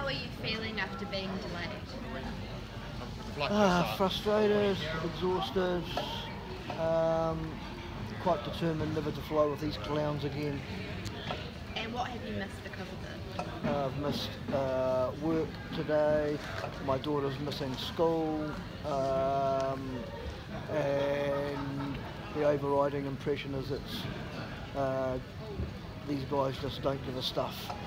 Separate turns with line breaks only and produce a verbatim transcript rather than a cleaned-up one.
How are you feeling after being delayed?
Ah, frustrated, exhausted, um, quite determined never to fly with these clowns again.
And what have you missed because of it?
Uh, I've missed uh, work today, my daughter's missing school, um, and the overriding impression is it's uh, these guys just don't give a stuff.